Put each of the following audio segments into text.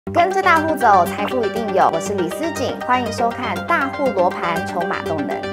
跟着大户走，财富一定有。我是李思锦，欢迎收看《大户罗盘筹码动能》。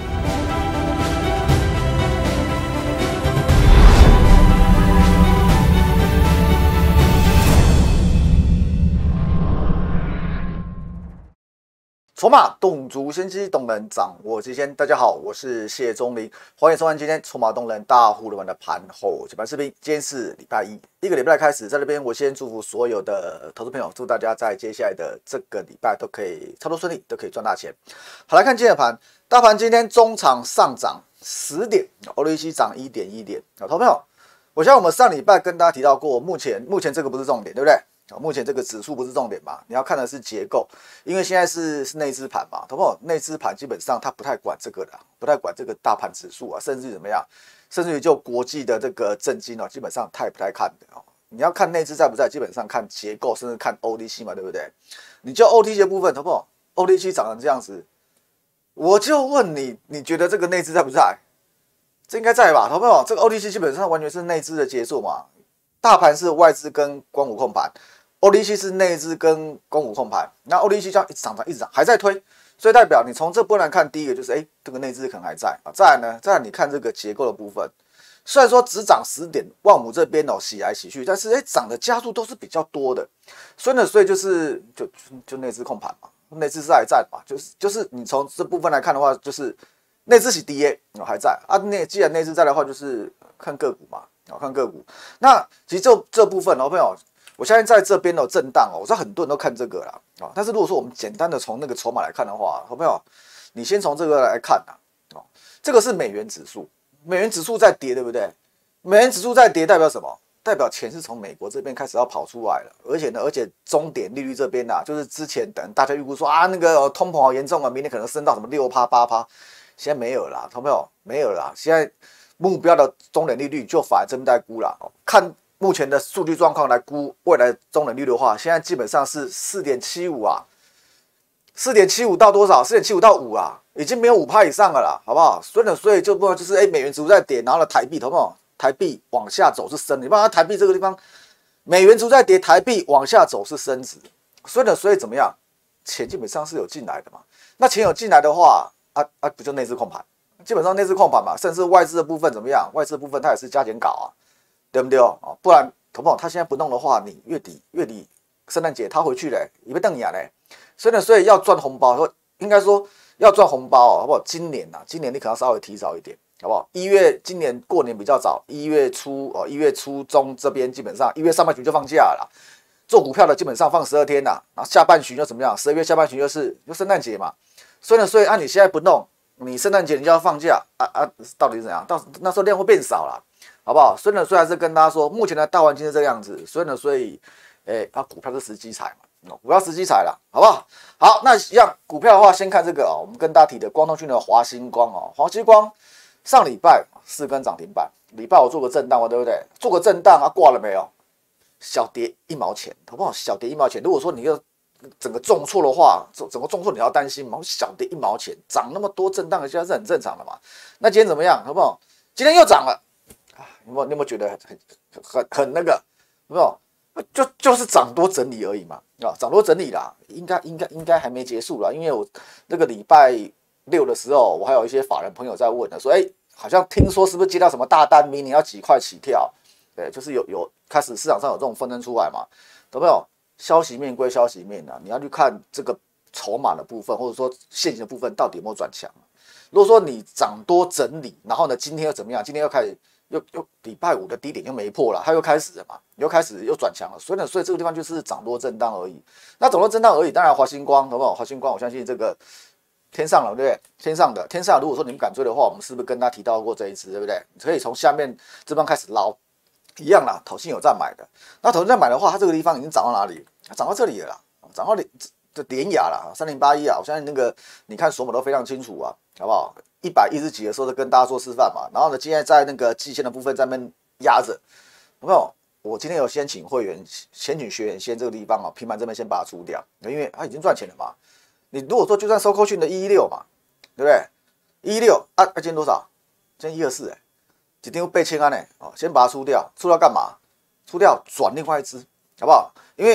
筹码动足先机，动能掌握期间。大家好，我是谢宗林，欢迎收看今天筹码动能大户罗盘的盘后解盘视频。今天是礼拜一，一个礼拜开始，在这边我先祝福所有的投资朋友，祝大家在接下来的这个礼拜都可以操作顺利，都可以赚大钱。好，来看今天的盘，大盘今天中场上涨10点 ，OTC 涨1.1点。好，投资朋友，我像我们上礼拜跟大家提到过，目前这个不是重点，对不对？目前这个指数不是重点嘛，你要看的是结构，因为现在是内资盘嘛，同胞，内资盘基本上它不太管这个的，不太管这个大盘指数啊，甚至怎么样，甚至于就国际的这个政经哦，基本上不太看的哦。你要看内资在不在，基本上看结构，甚至看 OTC 嘛，对不对？你就 OTC 的部分，同胞 ，OTC 涨成这样子，我就问你，你觉得这个内资在不在？这应该在吧，同胞，这个 OTC 基本上完全是内资的结束嘛。大盘是外资跟光谷控盘 ，OTC 是内资跟光谷控盘。那 OTC 这样一直涨，还在推，所以代表你从这波来看，第一个就是这个内资可能还在啊。再来呢，你看这个结构的部分，虽然说只涨10点，万五这边洗来洗去，但是涨的加速都是比较多的，所以就是就内资控盘嘛，内资是还在嘛，就是你从这部分来看的话，就是内资洗低还在啊。既然内资在的话，就是看个股嘛。看个股，那其实这部分朋友，我相信在这边的震荡我知道很多人都看这个啦但是如果说我们简单的从那个筹码来看的话，朋友，你先从这个来看这个是美元指数，美元指数在跌，对不对？美元指数在跌代表什么？代表钱是从美国这边开始要跑出来了，而且终点利率这边就是之前等大家预估说那个通膨好严重明年可能升到什么6%、8%，现在没有啦，朋友没有啦，现在。目标的终点利率就反而这边在估了看目前的数据状况来估未来终点利率的话，现在基本上是4.75啊，4.75到多少？4.75到5啊，已经没有5%以上了啦，好不好？所以就是美元指数在跌，然后呢台币，懂不懂？台币往下走是升，你看台币这个地方，美元指数在跌，台币往下走是升值，所以怎么样？钱基本上是有进来的嘛，那钱有进来的话，不就内资控盘？基本上内资控盘嘛，甚至外资的部分怎么样？外资的部分它也是加减搞对不对不然，同胞他现在不弄的话，你月底圣诞节他回去嘞，也被瞪眼嘞。所以要赚红包，应该说要赚红包好不好？今年你可能稍微提早一点，好不好？1月今年过年比较早，1月初中这边基本上1月上半旬就放假了。做股票的基本上放12天然后下半旬又怎么样？12月下半旬就圣诞节嘛。所以你现在不弄。你圣诞节你就要放假到底是怎样？到那时候量会变少了，好不好？所以还是跟大家说，目前的大环境是这个样子，所以股票是时机财嘛，股票时机财了，好不好？好，那一样股票的话，先看这个我们跟大家提的光通讯的华星光华星光上礼拜4根涨停板，礼拜我做个震荡对不对？做个震荡挂了没有？小跌1毛钱，好不好？小跌1毛钱，如果说你要整个重挫的话，整个重挫你要担心嘛？小跌1毛钱，涨那么多震荡一下是很正常的嘛。那今天怎么样？好不好？今天又涨了你有没有觉得很那个？有没有？就是涨多整理而已嘛涨多整理啦，应该还没结束啦，因为我那个礼拜6的时候，我还有一些法人朋友在问说，好像听说是不是接到什么大单，明年要几块起跳？对，就是有开始市场上有这种纷争出来嘛，懂没有？消息面归消息面你要去看这个筹码的部分，或者说现行的部分到底有没有转强。如果说你涨多整理，然后呢，今天又怎么样？今天又开始又礼拜5的低点又没破了，它又开始了嘛，又转强了。所以这个地方就是涨多震荡而已。那涨多震荡而已，当然华星光，好不好？华星光，我相信这个天上了，对不对？天上，如果说你们敢追的话，我们是不是跟他提到过这一支，对不对？可以从下面这边开始捞。一样啦，投信有在买的。那投信在买的话，它这个地方已经涨到哪里？它涨到这里了啦，涨到联亚啦，3081我相信那个你看索马都非常清楚好不好？110几的时候就跟大家做示范嘛。然后呢，今天在那个季线的部分在那边压着，有没有？我今天有先请会员，先请学员先这个地方平盘这边先把它出掉，因为它已经赚钱了嘛。你如果说就算收扣讯的116嘛，对不对？116今天多少？今天124一定会被清先把它出掉，出掉干嘛？出掉转另外一支，好不好？因为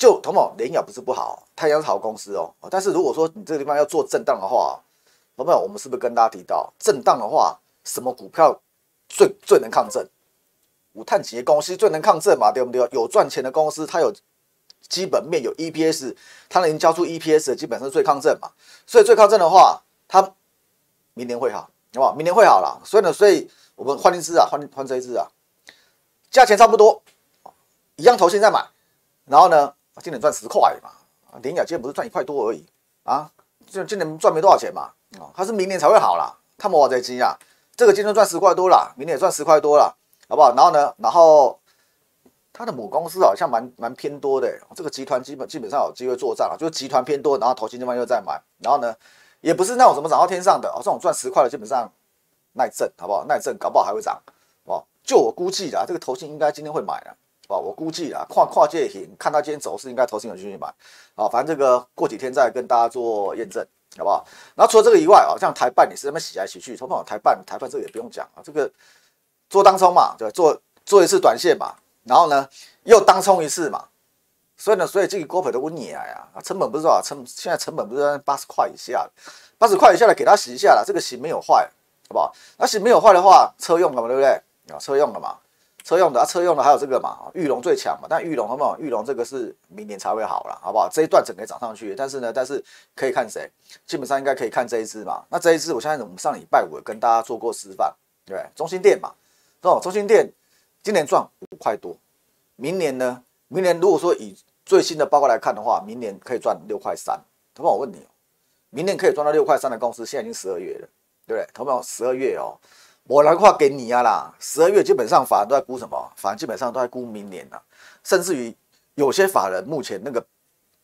就同某联亚不是不好，太阳是好公司哦。但是如果说你这个地方要做震荡的话，同没有？我们是不是跟大家提到，震荡的话，什么股票最能抗震？有碳企业公司最能抗震嘛，对不对？有赚钱的公司，它有基本面，有 EPS， 它能交出 EPS 的，基本上是最抗震嘛。所以最抗震的话，它明年会好，好不好？明年会好了。所以呢，所以我们换一支啊，换这一支啊，价钱差不多，一样投信在买，然后呢？今年赚10块嘛，联亚今年不是赚1块多而已啊，今年赚没多少钱嘛，它是明年才会好啦，他们挖在金啊，这个今年赚10块多啦，明年也赚10块多啦，好不好？然后呢，然后它的母公司好像蛮偏多的，这个集团基本上有机会做账啊，就是集团偏多，然后投信这边又在买，然后呢，也不是那种什么涨到天上的这种赚10块的基本上耐震，好不好？耐震搞不好还会涨，好，就我估计啦，这个投信应该今天会买了。我估计啦，跨界型看到今天走势，应该投信有继续买啊。反正这个过几天再跟大家做验证，好不好？然后除了这个以外啊，像台办也是那边洗来洗去，台办这个也不用讲啊，这个做当冲嘛，对，做一次短线嘛，然后呢又当冲一次嘛，所以这个股票都温你啊，成本不是多少，现在成本不是在80块以下，80块以下的给它洗一下了，这个洗没有坏，好不好？那洗没有坏的话，车用的嘛，对不对？啊，车用的嘛。车用的还有这个嘛，裕隆最强嘛，但裕隆好不好？裕隆这个是明年才会好了，好不好？这一段整个涨上去，但是可以看谁？基本上应该可以看这一支嘛。那这一支我相信我们上礼拜五跟大家做过示范，对不对？中兴电嘛，中兴电今年赚5块多，明年呢？明年如果说以最新的报告来看的话，明年可以赚6块3。同学我问你，明年可以赚到6块3的公司，现在已经12月了，对不对？同学12月哦。我来话给你啊啦，12月基本上法人都在估什么？法人基本上都在估明年啊，甚至于有些法人目前那个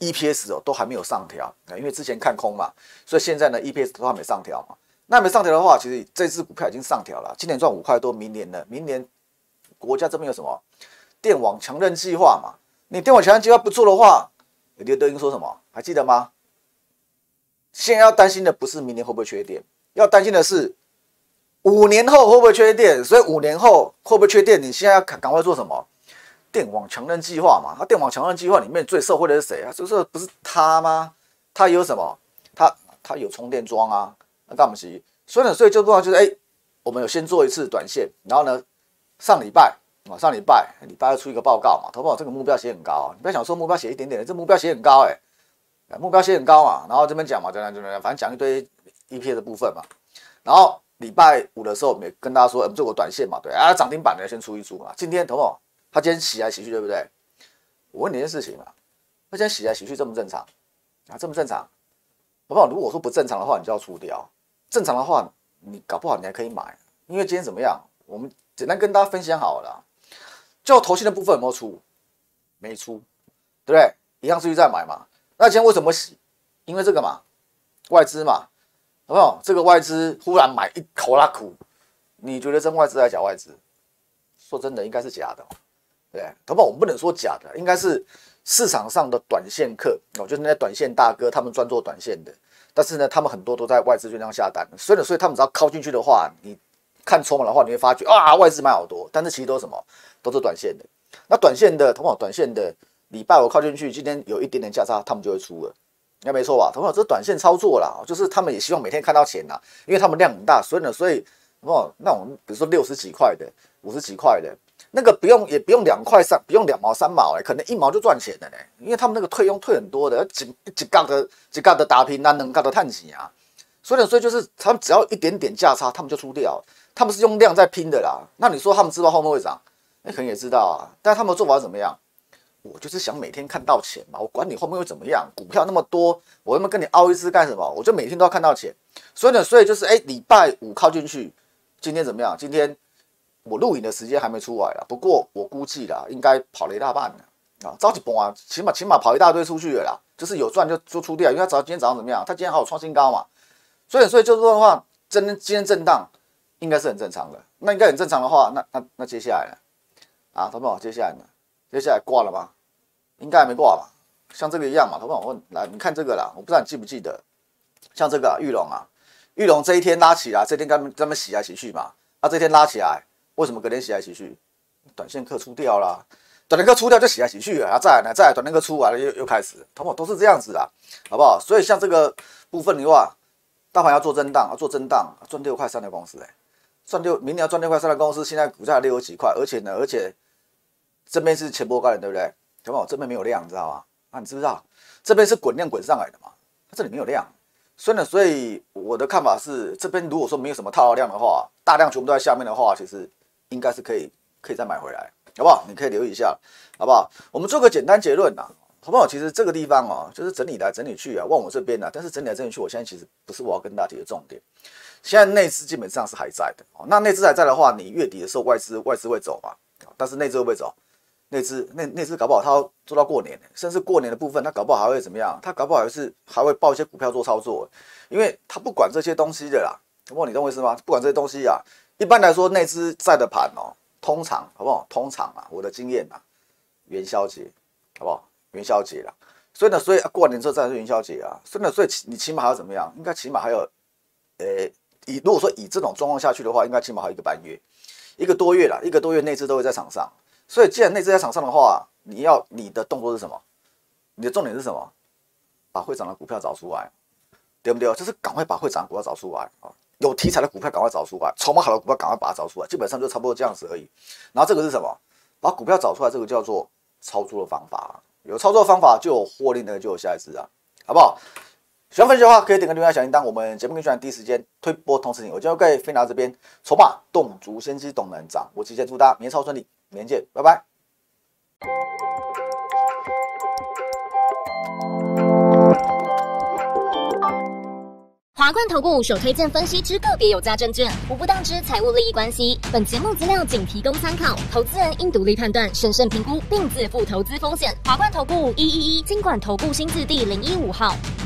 EPS 都还没有上调，因为之前看空嘛，所以现在呢 EPS 都还没上调嘛。那没上调的话，其实这支股票已经上调了，今年赚5块多，明年国家这边有什么电网强韧计划嘛？你电网强韧计划不做的话，刘德英说什么？还记得吗？现在要担心的不是明年会不会缺电，要担心的是。5年后会不会缺电？所以5年后会不会缺电？你现在要赶快做什么？电网强韧计划嘛。那电网强韧计划里面最受惠的是谁啊？就是不是他吗？他有什么？他有充电桩啊。那干嘛是？所以就重要就是我们有先做一次短线，然后呢，上礼拜要出一个报告嘛，投保这个目标写很高，你不要想说目标写一点点的，这目标写很高目标写很高嘛。然后这边讲嘛，反正讲一堆 EP 的部分嘛，然后。礼拜五的时候，我们也跟大家说，做个短线嘛，对啊，涨停板的先出一注嘛。今天，同学，他今天洗来洗去，对不对？我问你一件事情嘛，他今天洗来洗去正不正常啊？正不正常？好不好？如果说不正常的话，你就要出掉；正常的话，你搞不好你还可以买，因为今天怎么样？我们简单跟大家分享好了啦。就投信的部分有没有出？没出，对不对？一样继续再买嘛。那今天为什么洗？因为这个嘛，外资嘛。好不好？这个外资忽然买一口拉苦，你觉得真外资还是假外资？说真的，应该是假的，对不对？好不好？我们不能说假的，应该是市场上的短线客就是那些短线大哥，他们专做短线的。但是呢，他们很多都在外资券商下单，所以他们只要靠进去的话，你看筹码的话，你会发觉啊，外资买好多，但是其实都是什么？都是短线的。那短线的，好不好？短线的礼拜我靠进去，今天有一点点价差，他们就会出了。应该没错吧？同学，这是短线操作啦，就是他们也希望每天看到钱啦，因为他们量很大，所以那种比如说60几块的、50几块的，那个也不用2块3，不用2毛3毛可能1毛就赚钱了因为他们那个退很多的，一角的打平啊，两角的探钱啊，所以就是他们只要一点点价差，他们就出掉，他们是用量在拼的啦。那你说他们知道后面会涨，可能也知道啊，但他们的做法是怎么样？我就是想每天看到钱嘛，我管你后面会怎么样，股票那么多，我他妈跟你凹一次干什么？我就每天都要看到钱。所以就是礼拜五靠进去，今天怎么样？今天我录影的时间还没出来啦，不过我估计啦，应该跑了一大半了啊，着急崩啊，起码跑一大堆出去了啦，就是有赚就出掉，因为今天早上怎么样？他今天还有创新高嘛，所以就是说的话，今天震荡应该是很正常的。那应该很正常的话，那接下来呢？啊，同学们，接下来挂了吗？应该还没挂吧？像这个一样嘛，同学们，我问来，你看这个啦，我不知道你记不记得，像这个裕隆这一天拉起来，这天跟他们洗来洗去嘛，这天拉起来，为什么隔天洗来洗去？短线客出掉啦， 短天科出掉就洗来洗去啊，再来短天科出来了又开始，通常都是这样子啦，好不好？所以像这个部分的话，大盘要做震荡，赚6块3的公司明年要赚6块3的公司，现在股价60几块，而且这边是前波高点，对不对？好不好？这边没有量，你知道吗？啊，你知不知道？这边是滚量滚上来的嘛，它这里没有量。所以我的看法是，这边如果说没有什么套牢量的话，大量全部都在下面的话，其实应该是可以再买回来，好不好？你可以留意一下，好不好？我们做个简单结论啊，好不好？其实这个地方哦，就是整理来整理去啊，往我这边啊，但是整理来整理去，我现在其实不是我要跟大家提的重点。现在内资基本上是还在的，那内资还在的话，你月底的时候外资会走嘛，但是内资会不会走？内资搞不好他要做到过年，甚至过年的部分，他搞不好还会怎么样？他搞不好还会报一些股票做操作，因为他不管这些东西的啦。不过你懂我意思吗？不管这些东西啊，一般来说内资在的盘哦，通常好不好？通常啊，我的经验啊，元宵节好不好？元宵节啦，所以过年之后再是元宵节啊，所以你起码还要怎么样？应该起码还有，如果说以这种状况下去的话，应该起码还有1个半月，1个多月啦，1个多月内资都会在场上。所以，既然内资在场上的话，你的动作是什么？你的重点是什么？把会涨的股票找出来，对不对？就是赶快把会涨的股票找出来啊！有题材的股票赶快找出来，筹码好的股票赶快把它找出来，基本上就差不多这样子而已。然后这个是什么？把股票找出来，这个叫做操作的方法。有操作的方法，就有获利，那个就有下一次啊，好不好？喜欢分析的话，可以点个留言小铃铛，我们节目跟宣传第一时间推播同时听。我今天可以飞拿这边，筹码动足先机，动能涨。我提前祝大家明天超顺利。明天见，拜拜。 华冠投顾首推荐分析之个别有价证券，无不当之财务利益关系。本节目资料仅提供参考，投资人应独立判断、审慎评估，并自负投资风险。华冠投顾111金管投顾新字第015号。